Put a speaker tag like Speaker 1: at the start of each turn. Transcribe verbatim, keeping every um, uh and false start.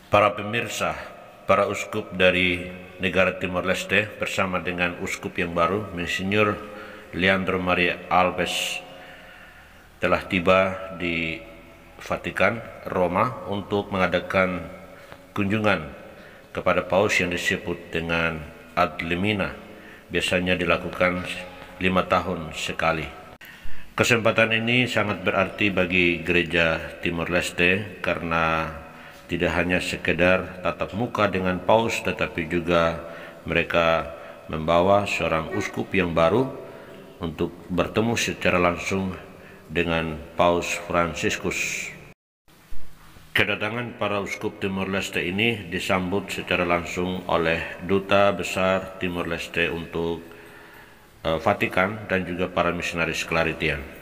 Speaker 1: Para pemirsa, para uskup dari negara Timor Leste bersama dengan uskup yang baru, Monsinyur Leandro Maria Alves, telah tiba di Vatikan, Roma, untuk mengadakan kunjungan kepada paus yang disebut dengan ad limina. Biasanya dilakukan lima tahun sekali. Kesempatan ini sangat berarti bagi gereja Timor Leste karena tidak hanya sekedar tatap muka dengan paus, tetapi juga mereka membawa seorang uskup yang baru untuk bertemu secara langsung dengan Paus Fransiskus. Kedatangan para uskup Timor Leste ini disambut secara langsung oleh Duta Besar Timor Leste untuk uh, Vatikan dan juga para misionaris Claritian.